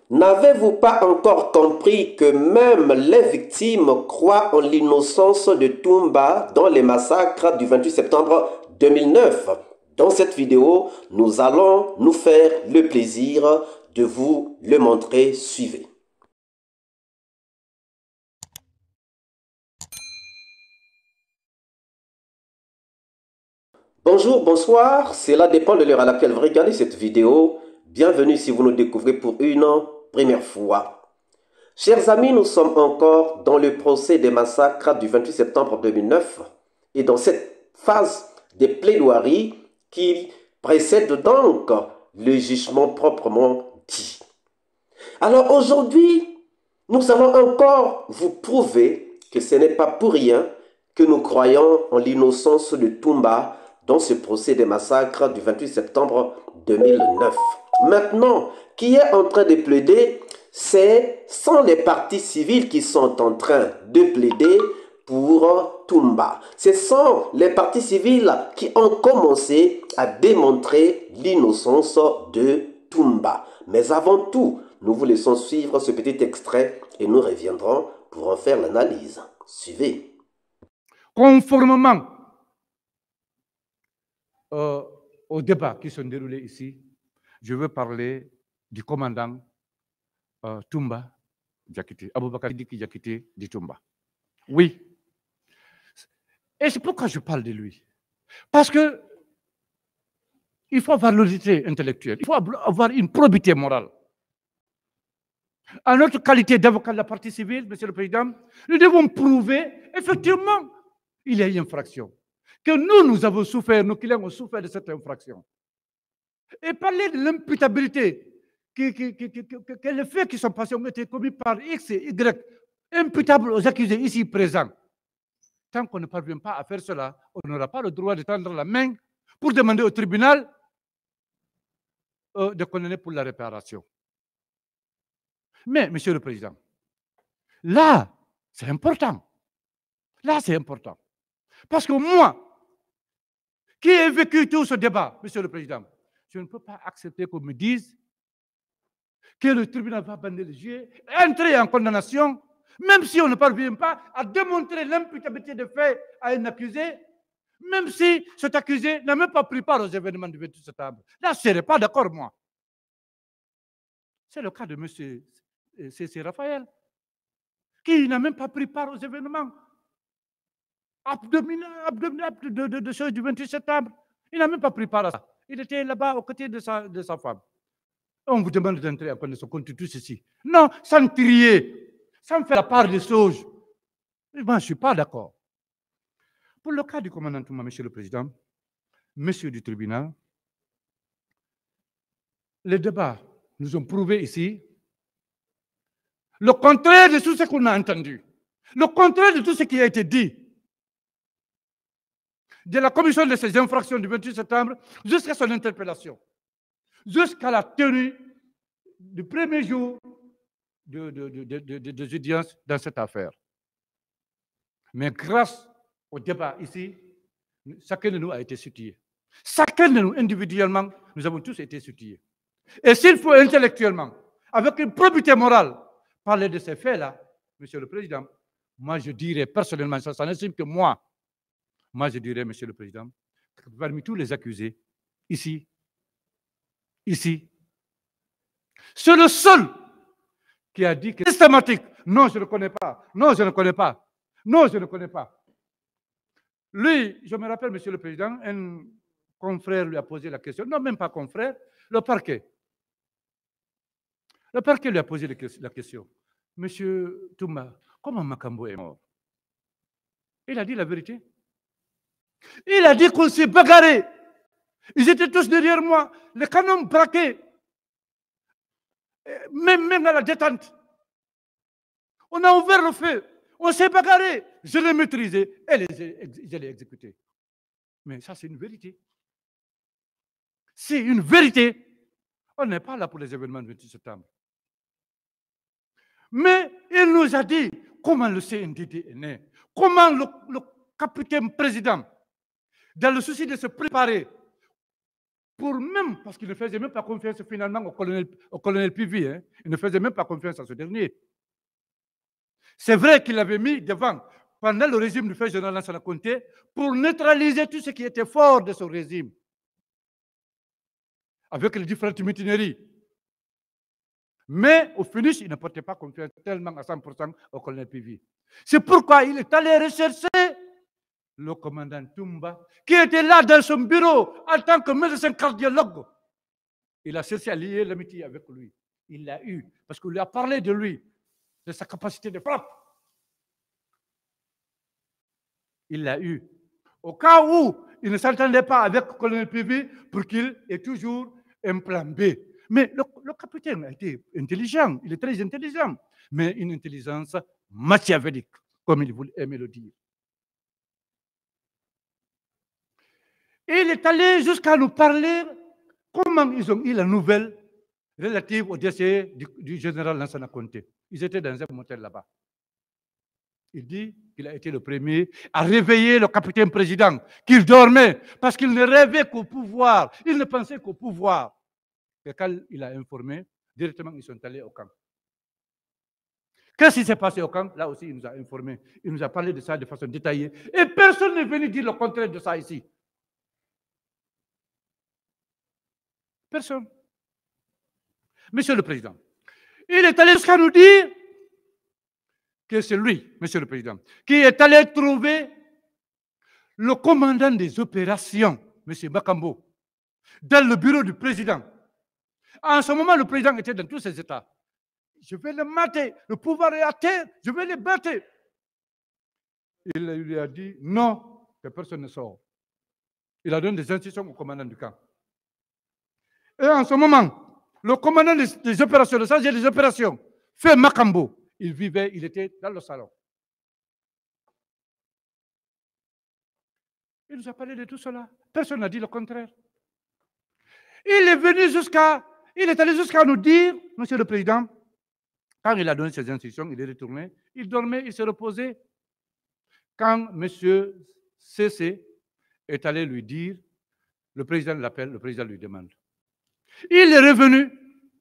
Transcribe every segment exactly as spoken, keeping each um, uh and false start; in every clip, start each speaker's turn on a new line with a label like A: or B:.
A: N'avez-vous pas encore compris que même les victimes croient en l'innocence de Toumba dans les massacres du vingt-huit septembre deux mille neuf? Dans cette vidéo, nous allons nous faire le plaisir de vous le montrer. Suivez. Bonjour, bonsoir, cela dépend de l'heure à laquelle vous regardez cette vidéo. Bienvenue si vous nous découvrez pour une première fois. Chers amis, nous sommes encore dans le procès des massacres du vingt-huit septembre deux mille neuf et dans cette phase des plaidoiries qui précède donc le jugement proprement dit. Alors aujourd'hui, nous allons encore vous prouver que ce n'est pas pour rien que nous croyons en l'innocence de Toumba dans ce procès des massacres du vingt-huit septembre deux mille neuf. Maintenant, qui est en train de plaider, c'est sont les partis civils qui sont en train de plaider pour Toumba. Ce sont les partis civils qui ont commencé à démontrer l'innocence de Toumba. Mais avant tout, nous vous laissons suivre ce petit extrait et nous reviendrons pour en faire l'analyse. Suivez.
B: Conformément euh, aux débats qui sont déroulés ici, je veux parler du commandant euh, Toumba Diakité, Aboubakar Sidiki Diakité dit Toumba. Oui. Et c'est pourquoi je parle de lui. Parce que il faut avoir l'autorité intellectuelle, il faut avoir une probité morale. À notre qualité d'avocat de la partie civile, Monsieur le Président, nous devons prouver, effectivement, il y a une infraction. Que nous, nous avons souffert, nos clients ont souffert de cette infraction. Et parler de l'imputabilité, que, que, que, que, que les faits qui sont passés ont été commis par X et Y, imputables aux accusés ici présents. Tant qu'on ne parvient pas à faire cela, on n'aura pas le droit de tendre la main pour demander au tribunal euh, de condamner pour la réparation. Mais, Monsieur le Président, là, c'est important. Là, c'est important. Parce que moi, qui ai vécu tout ce débat, Monsieur le Président, je ne peux pas accepter qu'on me dise que le tribunal va bander les yeux, entrer en condamnation, même si on ne parvient pas à démontrer l'imputabilité des faits à un accusé, même si cet accusé n'a même pas pris part aux événements du vingt-huit septembre. Là, je ne serais pas d'accord, moi. C'est le cas de M. C C Raphaël, qui n'a même pas pris part aux événements abdominaux de, de, de choses du vingt-huit septembre. Il n'a même pas pris part à ça. Il était là-bas aux côtés de sa, de sa femme. On vous demande d'entrer en connaissance contre tout ceci. Non, sans trier, sans faire la part des choses. Moi, je ne suis pas d'accord. Pour le cas du commandant Toumba, Monsieur le Président, Monsieur du tribunal, les débats nous ont prouvé ici le contraire de tout ce qu'on a entendu, le contraire de tout ce qui a été dit, de la commission de ces infractions du vingt-huit septembre jusqu'à son interpellation, jusqu'à la tenue du premier jour de, de, de, de, de, de audience dans cette affaire. Mais grâce au débat ici, chacun de nous a été soutenu. Chacun de nous, individuellement, nous avons tous été soutenus. Et s'il faut intellectuellement, avec une probité morale, parler de ces faits-là, Monsieur le Président, moi je dirais personnellement, ça, ça n'estime que moi, moi je dirais, Monsieur le Président, que parmi tous les accusés, ici, ici, c'est le seul qui a dit que c'est systématique. Non, je ne connais pas. Non, je ne connais pas. Non, je ne connais pas. Lui, je me rappelle, Monsieur le Président, un confrère lui a posé la question. Non, même pas confrère, le parquet. Le parquet lui a posé la question. Monsieur Toumba, comment Makambo est mort? Il a dit la vérité. Il a dit qu'on s'est bagarré. Ils étaient tous derrière moi. Les canons braqués. Même, même à la détente. On a ouvert le feu. On s'est bagarré. Je l'ai maîtrisé et je l'ai exécuté. Mais ça, c'est une vérité. C'est une vérité. On n'est pas là pour les événements du vingt-huit septembre. Mais il nous a dit comment le C N D D est né, comment le, le capitaine président, dans le souci de se préparer pour même, parce qu'il ne faisait même pas confiance finalement au colonel, au colonel Pivi, hein, il ne faisait même pas confiance à ce dernier. C'est vrai qu'il l'avait mis devant, pendant le régime du fait général Lansana Conté, pour neutraliser tout ce qui était fort de ce régime, avec les différentes mutineries. Mais au finish, il ne portait pas confiance tellement à cent pour cent au colonel Pivi. C'est pourquoi il est allé rechercher le commandant Toumba, qui était là dans son bureau en tant que médecin cardiologue. Il a cherché à lier l'amitié avec lui. Il l'a eu, parce qu'il lui a parlé de lui, de sa capacité de frappe. Il l'a eu. Au cas où il ne s'entendait pas avec le colonel Pivi pour qu'il ait toujours un plan B. Mais le, le capitaine a été intelligent, il est très intelligent, mais une intelligence machiavélique, comme il voulait aimer le dire. Et il est allé jusqu'à nous parler comment ils ont eu la nouvelle relative au décès du, du général Lansana Conté. Ils étaient dans un motel là-bas. Il dit qu'il a été le premier à réveiller le capitaine président, qu'il dormait, parce qu'il ne rêvait qu'au pouvoir, il ne pensait qu'au pouvoir. Et quand il a informé, directement ils sont allés au camp. Qu'est-ce qui s'est passé au camp? Là aussi, il nous a informé. Il nous a parlé de ça de façon détaillée. Et personne n'est venu dire le contraire de ça ici. Personne. Monsieur le Président, il est allé jusqu'à nous dire que c'est lui, Monsieur le Président, qui est allé trouver le commandant des opérations, Monsieur Makambo, dans le bureau du président. En ce moment, le président était dans tous ses états. Je vais le mater, le pouvoir est à terre, je vais le battre. Il lui a dit non, que personne ne sort. Il a donné des instructions au commandant du camp. Et en ce moment, le commandant des, des opérations, le chargé des opérations, fait Makambo. Il vivait, il était dans le salon. Il nous a parlé de tout cela. Personne n'a dit le contraire. Il est venu jusqu'à, il est allé jusqu'à nous dire, Monsieur le Président, quand il a donné ses instructions, il est retourné, il dormait, il s'est reposé. Quand Monsieur C C est allé lui dire, le président l'appelle, le président lui demande. Il est revenu.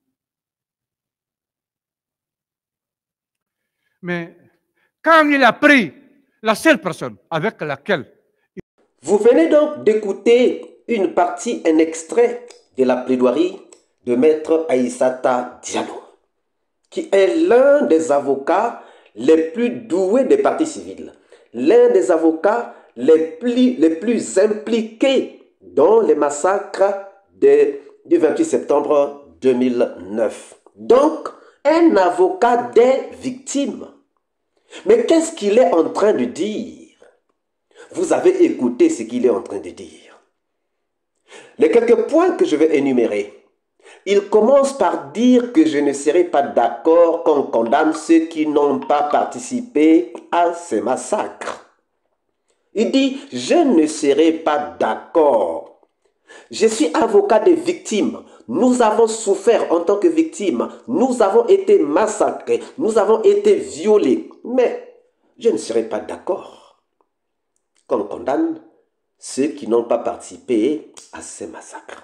B: Mais quand il a pris la seule personne avec laquelle...
A: Vous venez donc d'écouter une partie, un extrait de la plaidoirie de Maître Aïssata Diallo, qui est l'un des avocats les plus doués des partis civils, l'un des avocats les plus, les plus impliqués dans les massacres de, du vingt-huit septembre deux mille neuf. Donc, un avocat des victimes. Mais qu'est-ce qu'il est en train de dire? Vous avez écouté ce qu'il est en train de dire. Les quelques points que je vais énumérer. Il commence par dire que je ne serai pas d'accord qu'on condamne ceux qui n'ont pas participé à ces massacres. Il dit, je ne serai pas d'accord. Je suis avocat des victimes. Nous avons souffert en tant que victimes. Nous avons été massacrés. Nous avons été violés. Mais je ne serai pas d'accord qu'on condamne ceux qui n'ont pas participé à ces massacres.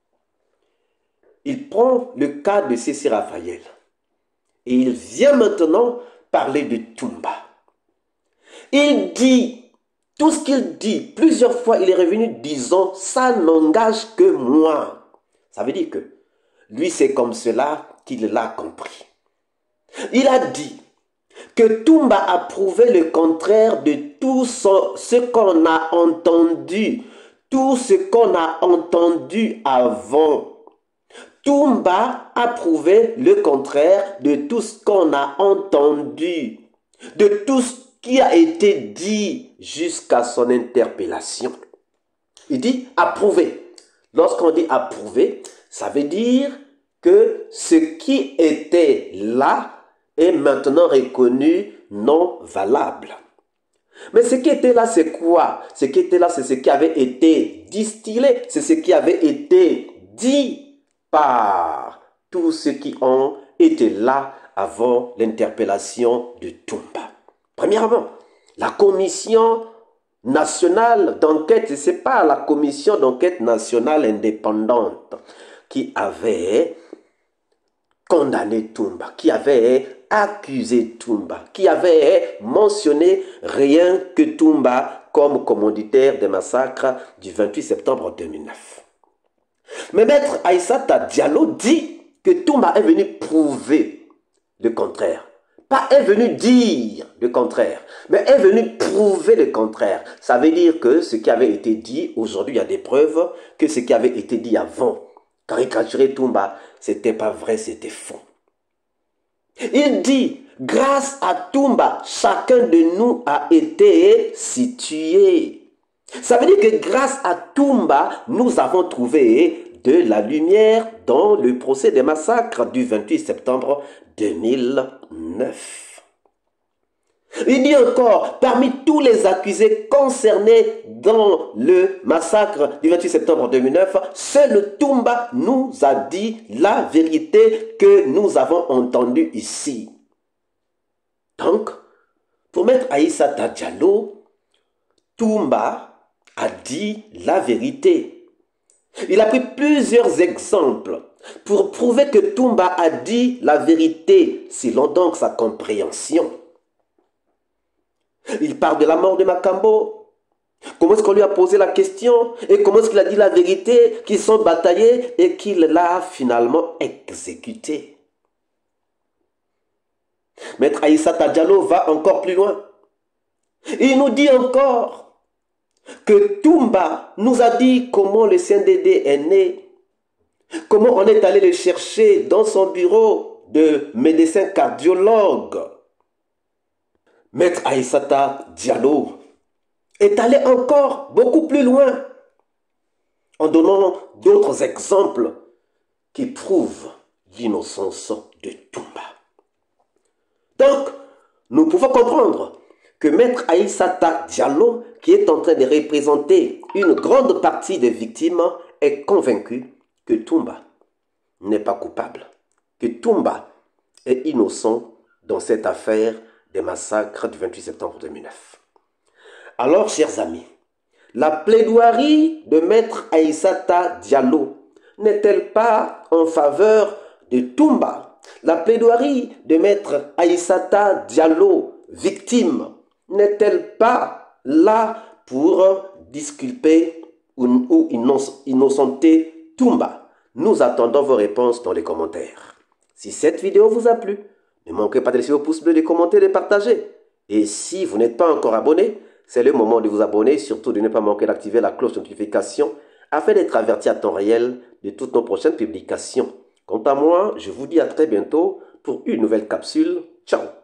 A: Il prend le cas de C C Raphaël et il vient maintenant parler de Toumba. Il dit, tout ce qu'il dit, plusieurs fois il est revenu disant, ça n'engage que moi. Ça veut dire que lui c'est comme cela qu'il l'a compris. Il a dit que Toumba a prouvé le contraire de tout ce qu'on a entendu, tout ce qu'on a entendu avant. Toumba a prouvé le contraire de tout ce qu'on a entendu, de tout ce qui a été dit jusqu'à son interpellation. Il dit approuvé. Lorsqu'on dit approuvé, ça veut dire que ce qui était là est maintenant reconnu non valable. Mais ce qui était là, c'est quoi? Ce qui était là, c'est ce qui avait été distillé, c'est ce qui avait été dit par tous ceux qui ont été là avant l'interpellation de Toumba. Premièrement, la commission nationale d'enquête, et ce n'est pas la commission d'enquête nationale indépendante qui avait condamné Toumba, qui avait accusé Toumba, qui avait mentionné rien que Toumba comme commanditaire des massacres du vingt-huit septembre deux mille neuf. Mais Maître Aïssata Diallo dit que Toumba est venu prouver le contraire. Pas est venu dire le contraire, mais est venu prouver le contraire. Ça veut dire que ce qui avait été dit, aujourd'hui il y a des preuves que ce qui avait été dit avant, caricaturer Toumba, c'était pas vrai, c'était faux. Il dit, grâce à Toumba, chacun de nous a été situé. Ça veut dire que grâce à Toumba, nous avons trouvé de la lumière dans le procès des massacres du vingt-huit septembre deux mille neuf. Il dit encore, parmi tous les accusés concernés dans le massacre du vingt-huit septembre deux mille neuf, seul Toumba nous a dit la vérité que nous avons entendue ici. Donc, pour Maître Aïssata Diallo, Toumba a dit la vérité. Il a pris plusieurs exemples pour prouver que Toumba a dit la vérité, selon donc sa compréhension. Il parle de la mort de Makambo. Comment est-ce qu'on lui a posé la question et comment est-ce qu'il a dit la vérité, qu'ils sont bataillés et qu'il l'a finalement exécuté. Maître Aïssata Diallo va encore plus loin. Il nous dit encore que Toumba nous a dit comment le C N D D est né, comment on est allé le chercher dans son bureau de médecin cardiologue. Maître Aïssata Diallo est allé encore beaucoup plus loin en donnant d'autres exemples qui prouvent l'innocence de Toumba. Donc, nous pouvons comprendre que Maître Aïssata Diallo, qui est en train de représenter une grande partie des victimes, est convaincu que Toumba n'est pas coupable, que Toumba est innocent dans cette affaire des massacres du vingt-huit septembre deux mille neuf. Alors, chers amis, la plaidoirie de Maître Aïssata Diallo n'est-elle pas en faveur de Toumba? La plaidoirie de Maître Aïssata Diallo, victime, n'est-elle pas là pour disculper ou, ou innocenter Toumba? Nous attendons vos réponses dans les commentaires. Si cette vidéo vous a plu, ne manquez pas de laisser vos pouces bleus, de commenter, de partager. Et si vous n'êtes pas encore abonné, c'est le moment de vous abonner, surtout de ne pas manquer d'activer la cloche de notification afin d'être averti à temps réel de toutes nos prochaines publications. Quant à moi, je vous dis à très bientôt pour une nouvelle capsule. Ciao!